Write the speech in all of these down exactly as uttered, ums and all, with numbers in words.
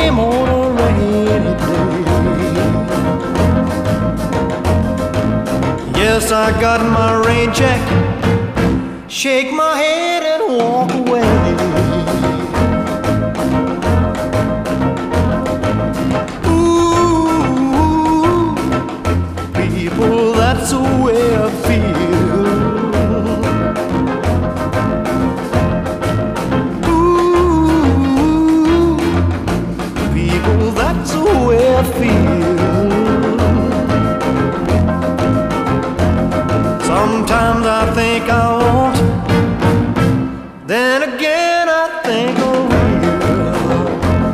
game on a rainy day. Yes, I got my rain check, shake my head and walk away. Ooh, people, that's the way I feel. Ooh, people, that's the way I feel. Sometimes I think I won't, then again I think I will.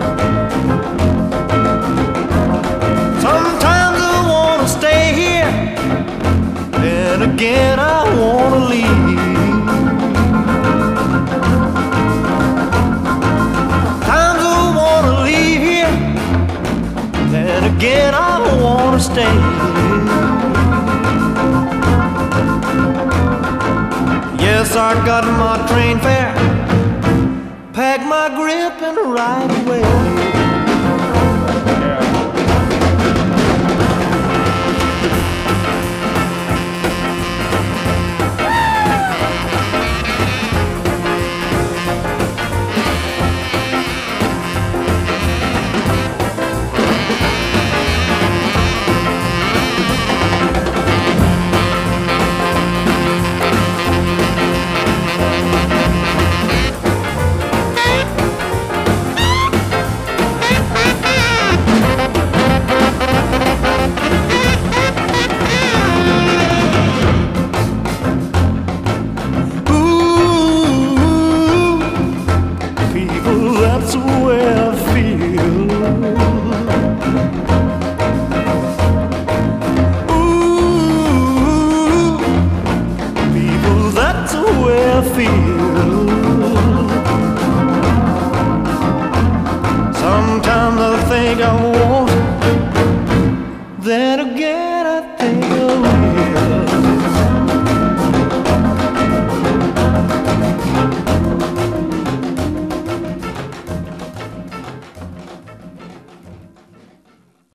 Sometimes I wanna stay here, then again I wanna leave. Times I wanna leave here, then again I wanna stay. Yes, I got my train fare, pack my grip and ride away. That's the way I feel. Ooh, people, that's the way I feel. Sometimes I think I won't, then again I think I will.